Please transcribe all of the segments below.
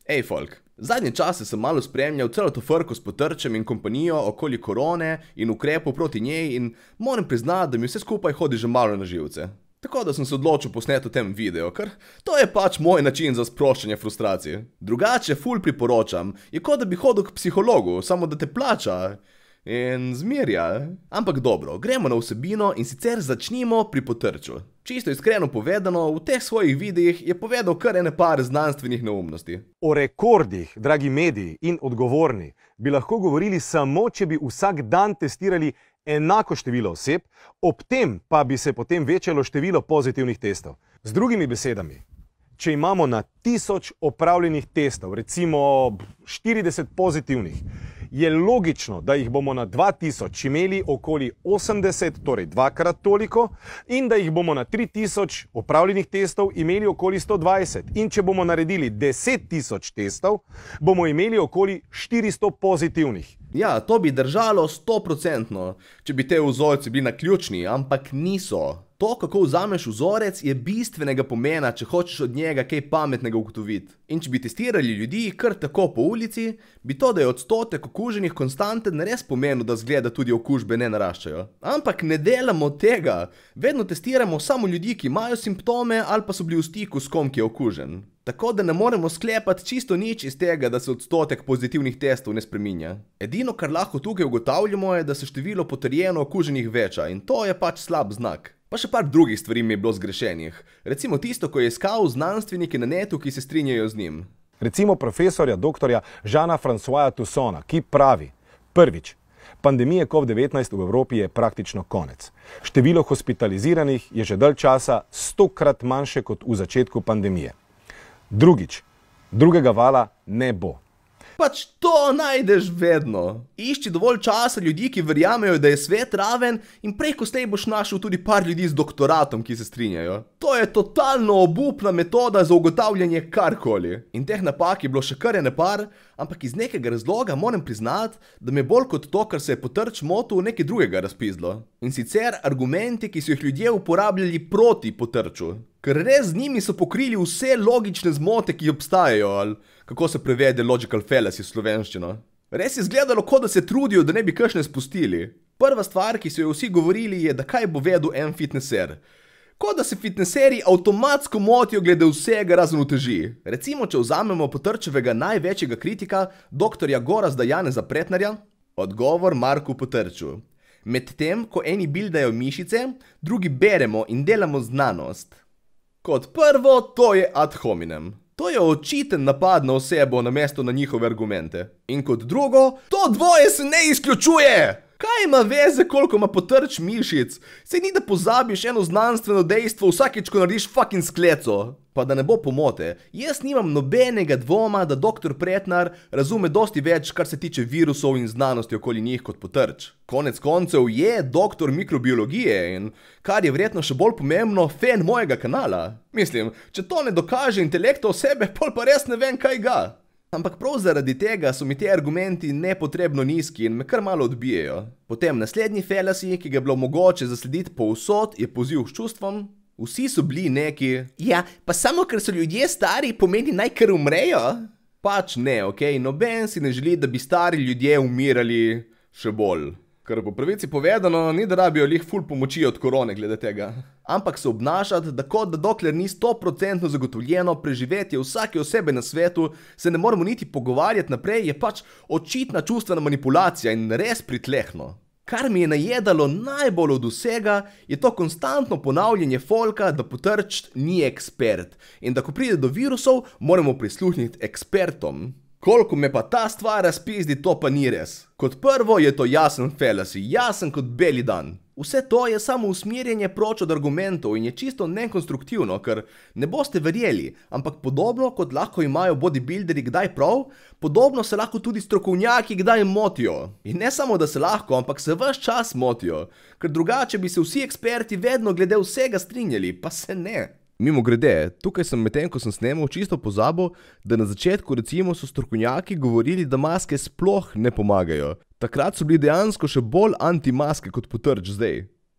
Ej, folk, zadnje čase sem malo spremljal celo to frko s Potrčem in kompanijo okoli korone in ukrepov proti njej in moram priznati, da mi vse skupaj hodi že malo na živce. Tako da sem se odločil posneti v tem videu, ker to je pač moj način za sproščanje frustracije. Drugače ful priporočam, je kot da bi hodil k psihologu, samo da te plača in zmerja. Ampak dobro, gremo na vsebino in sicer začnimo pri Potrču. Čisto iskreno povedano, v teh svojih videih je povedal kar ene par znanstvenih neumnosti. O rekordih, dragi mediji in odgovorni, bi lahko govorili samo, če bi vsak dan testirali enako število oseb, ob tem pa bi se potem večalo število pozitivnih testov. Z drugimi besedami, če imamo na 1000 opravljenih testov, recimo 40 pozitivnih, je logično, da jih bomo na 2000 imeli okoli 80, torej dvakrat toliko, in da jih bomo na 3000 opravljenih testov imeli okoli 120. In če bomo naredili 10 000 testov, bomo imeli okoli 400 pozitivnih. Ja, to bi držalo 100%, če bi te vzorci bili naključni, ampak niso. To, kako vzameš vzorec, je bistvenega pomena, če hočeš od njega kaj pametnega ugotoviti. In če bi testirali ljudi kar tako po ulici, bi to, da je odstotek okuženih konstanten, res pomenil, da zgleda tudi okužbe ne naraščajo. Ampak ne delamo tega. Vedno testiramo samo ljudi, ki imajo simptome ali pa so bili v stiku s kom, ki je okužen. Tako da ne moremo sklepati čisto nič iz tega, da se odstotek pozitivnih testov ne spreminja. Edino, kar lahko tukaj ugotavljamo, je, da se število potrjeno okuženih veča in to je pač slab znak. Pa še par drugih stvari mi je bilo zgrešenih. Recimo tisto, ko je iskal znanstvenike na netu, ki se strinjajo z njim. Recimo profesorja doktorja Jeana-Françoisa Toussona, ki pravi: prvič, pandemije COVID-19 v Evropi je praktično konec. Število hospitaliziranih je že dalj časa 100-krat manjše kot v začetku pandemije. Drugič, drugega vala ne bo. Pač to najdeš vedno. Išči dovolj časa ljudi, ki verjamejo, da je svet raven in prej ko slej boš našel tudi par ljudi z doktoratom, ki se strinjajo. To je totalno obupna metoda za ugotavljanje karkoli. In teh napak je bilo še kar ene par, ampak iz nekega razloga moram priznati, da me bolj kot to, kar se je Potrč motil, nekaj drugega razpizlo. In sicer argumenti, ki so jih ljudje uporabljali proti Potrču. Ker res z njimi so pokrili vse logične zmote, ki obstajajo, ali kako se prevede logical fallacy v slovenščino. Res je izgledalo, kot da se trudijo, da ne bi kakšne spustili. Prva stvar, ki so jo vsi govorili, je, da kaj bo vedel en fitneser. Kot da se fitneseri avtomatsko motijo glede vsega razen uteži. Recimo, če vzamemo Potrčevega največjega kritika, doktorja Gorazda Janeza Pretnarja, odgovor Marku Potrču. Medtem, ko eni bildajo mišice, drugi beremo in delamo znanost. Kot prvo, to je ad hominem. To je očiten napad na osebo namesto na njihove argumente. In kot drugo, to dvoje se ne izključuje! Kaj ima veze, koliko ima Potrč mišic? Saj ni da pozabiš eno znanstveno dejstvo vsakeč, ko narediš fucking skleco. Pa da ne bo pomote, jaz nimam nobenega dvoma, da dr. Pretnar razume dosti več, kar se tiče virusov in znanosti okoli njih kot Potrč. Konec koncev je doktor mikrobiologije in, kar je verjetno še bolj pomembno, fan mojega kanala. Mislim, če to ne dokaže intelekta osebe, pol pa res ne vem, kaj ga. Ampak prav zaradi tega so mi te argumenti nepotrebno nizki in me kar malo odbijajo. Potem naslednji fallacy, ki ga je bilo mogoče zaslediti povsod, je poziv s čustvom. Vsi so bili neki: ja, pa samo ker so ljudje stari, pomeni naj kar umrejo? Pač ne, okej, noben si ne želi, da bi stari ljudje umirali še bolj. Ker po pravici povedano, ni da rabijo lih ful pomoči od korone glede tega. Ampak se obnašati, da kot da dokler ni 100% zagotovljeno preživetje vsake osebe na svetu, se ne moramo niti pogovarjati naprej, je pač očitna čustvena manipulacija in res pritlehno. Kar mi je najedalo najbolj od vsega, je to konstantno ponavljanje folka, da Potrč ni ekspert in da ko pride do virusov, moramo prisluhniti ekspertom. Koliko me pa ta stvar razpizdi, to pa ni res. Kot prvo je to jasen fallacy, jasen kot beli dan. Vse to je samo usmerjanje proč od argumentov in je čisto nekonstruktivno, ker ne boste verjeli, ampak podobno kot lahko imajo bodybuilderi kdaj prav, podobno se lahko tudi strokovnjaki kdaj motijo. In ne samo, da se lahko, ampak se ves čas motijo, ker drugače bi se vsi eksperti vedno glede vsega strinjali, pa se ne. Mimogrede, tukaj sem medtem, ko sem snemal, čisto pozabil, da na začetku recimo so strokovnjaki govorili, da maske sploh ne pomagajo. Takrat so bili dejansko še bolj anti-maske kot Potrč zdaj.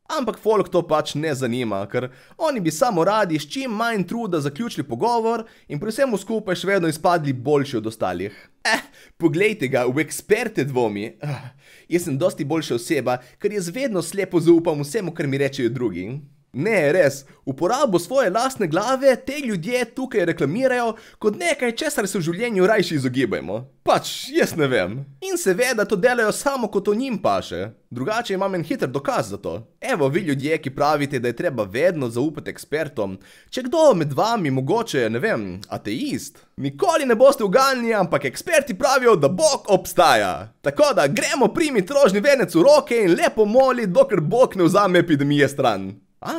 Ampak folk to pač ne zanima, ker oni bi samo radi s čim manj truda zaključili pogovor in pri vsemu skupaj še vedno izpadli boljši od ostalih. Poglejte ga, v eksperte dvomi. Jaz sem dosti boljša oseba, ker jaz vedno slepo zaupam vsemu, kar mi rečejo drugi. Ne, res, uporabo svoje lastne glave te ljudje tukaj reklamirajo kot nekaj, česar se v življenju rajši izogibajmo. Pač, jaz ne vem. In seveda to delajo samo, ko to njim paše. Drugače imam en hiter dokaz za to. Evo vi ljudje, ki pravite, da je treba vedno zaupati ekspertom. Če kdo med vami mogoče, ne vem, ateist, nikoli ne boste uganili, ampak eksperti pravijo, da Bog obstaja. Tako da gremo primiti rožni venec v roke in lepo moliti, dokler Bog ne vzame epidemije stran.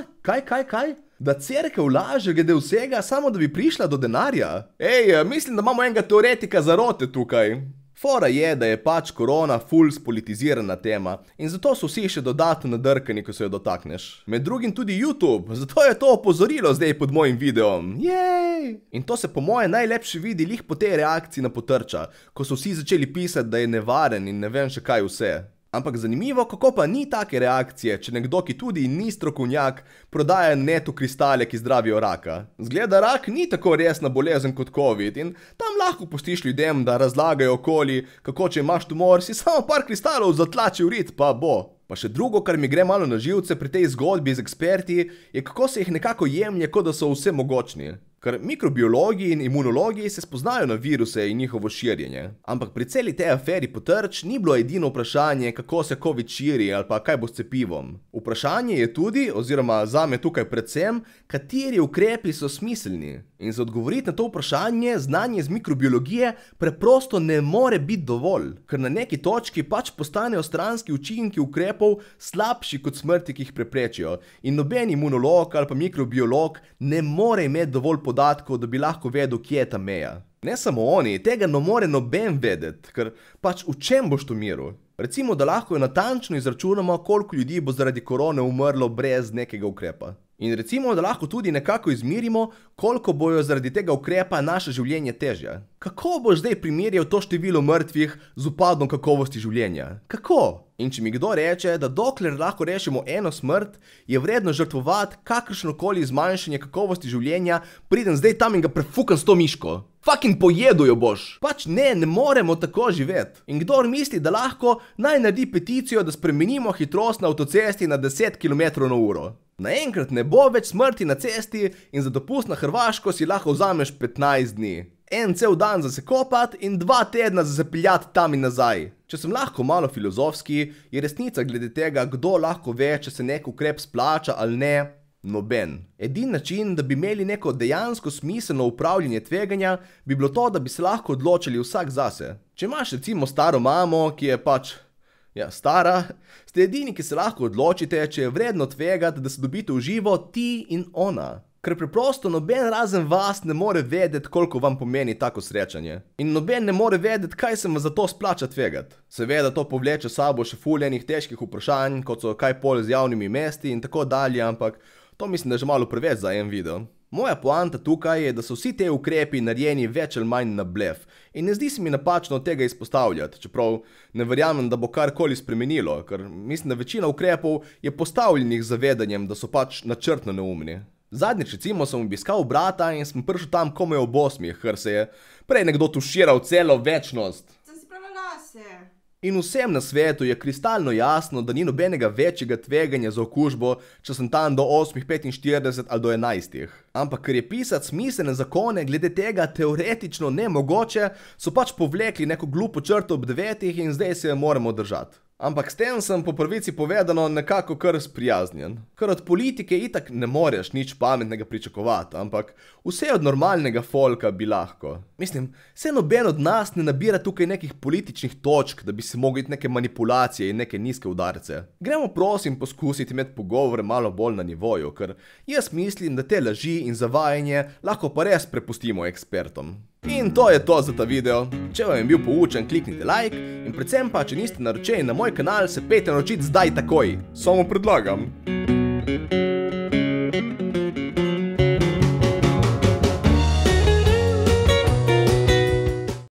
Kaj? Da cerkev laže glede vsega, samo da bi prišla do denarja? Mislim, da imamo enega teoretika zarote tukaj. Fora je, da je pač korona ful spolitizirana tema in zato so vsi še dodatno nadrkani, ko se jo dotakneš. Med drugim tudi YouTube, zato je to opozorilo zdaj pod mojim videom. Jej! In to se po moje najlepše vidi lih po tej reakciji na Potrča, ko so vsi začeli pisati, da je nevaren in ne vem še kaj vse. Ampak zanimivo, kako pa ni take reakcije, če nekdo, ki tudi ni strokovnjak, prodaja netu kristale, ki zdravijo raka. Zgleda, rak ni tako resna bolezen kot COVID in tam lahko pustiš ljudem, da razlagajo okoli, kako če imaš tumor, si samo par kristalov zatlači v rit, pa bo. Pa še drugo, kar mi gre malo na živce pri tej zgodbi z eksperti, je kako se jih nekako jemlje, kot da so vse mogočni. Ker mikrobiologi in imunologi se spoznajo na viruse in njihovo širjenje. Ampak pri celi tej aferi Potrč ni bilo edino vprašanje, kako se COVID širi ali pa kaj bo s cepivom. Vprašanje je tudi, oziroma zame tukaj predvsem, kateri ukrepi so smiselni. In za odgovoriti na to vprašanje, znanje z mikrobiologije preprosto ne more biti dovolj. Ker na neki točki pač postanejo stranski učinki ukrepov slabši kot smrti, ki jih preprečijo. In noben imunolog ali pa mikrobiolog ne more imeti dovolj podatkov, da bi lahko vedel, kje je ta meja. Ne samo oni, tega ne more noben vedeti, ker pač v čem boš to miru? Recimo, da lahko natančno izračunamo, koliko ljudi bo zaradi korone umrlo brez nekega ukrepa. In recimo, da lahko tudi nekako izmirimo, koliko bojo zaradi tega ukrepa naše življenje težje. Kako boš zdaj primerjal to število mrtvih z upadom kakovosti življenja? Kako? In če mi kdo reče, da dokler lahko rešimo eno smrt, je vredno žrtvovati kakršnokoli zmanjšanje kakovosti življenja, pridem zdaj tam in ga prefukam s to miško. Fucking pojedu jo boš. Pač ne moremo tako živeti. In kdor misli, da lahko, naj naredi peticijo, da spremenimo hitrost na avtocesti na 10 km/h. Naenkrat ne bo več smrti na cesti in za dopust na Hrvaško si lahko vzameš 15 dni. En cel dan za se kopati in 2 tedna za se peljati tam in nazaj. Če sem lahko malo filozofski, je resnica glede tega, kdo lahko ve, če se nek ukrep splača ali ne, noben. Edini način, da bi imeli neko dejansko smiselno upravljanje tveganja, bi bilo to, da bi se lahko odločili vsak zase. Če imaš recimo staro mamo, ki je pač stara, ste edini, ki se lahko odločite, če je vredno tvegati, da se dobite v živo ti in ona. Ker preprosto noben razen vas ne more vedeti, koliko vam pomeni tako srečanje. In noben ne more vedeti, kaj se vam za to splača tvegati. Seveda to povleče sabo še ful enih težkih vprašanj, kot so kaj pol z javnimi mesti in tako dalje, ampak to mislim, da je že malo preveč za en video. Moja poanta tukaj je, da so vsi te ukrepi narejeni več ali manj na blef in ne zdi se mi napačno od tega izpostavljati, čeprav ne verjamem, da bo karkoli spremenilo, ker mislim, da večina ukrepov je postavljenih z zavedanjem, da so pač načrtno neumni. Zadnjič recimo sem obiskal brata in sem prišel tam komaj ob 8, ker se je prej nekdo tuširal celo večnost. Sem si pravila lase. In vsem na svetu je kristalno jasno, da ni nobenega večjega tveganja za okužbo, če sem tam do 8:45 ali do 11. Ampak ker je pisati smiselne zakone glede tega teoretično nemogoče, so pač povlekli neko glupo črto ob 9 in zdaj se jo moramo držati. Ampak s tem sem po pravici povedano nekako kar sprijaznjen. Ker od politike itak ne moreš nič pametnega pričakovati, ampak vse od normalnega folka bi lahko. Mislim, saj noben od nas ne nabira tukaj nekih političnih točk, da bi se mogli iti neke manipulacije in neke nizke udarce. Gremo prosim poskusiti imeti pogovore malo bolj na nivoju, ker jaz mislim, da te laži in zavajanje lahko pa res prepustimo ekspertom. In to je to za ta video. Če vam je bil poučen, kliknite like in predvsem pa, če niste naročeni na moj kanal, se pejte naročiti zdaj takoj. Samo predlagam.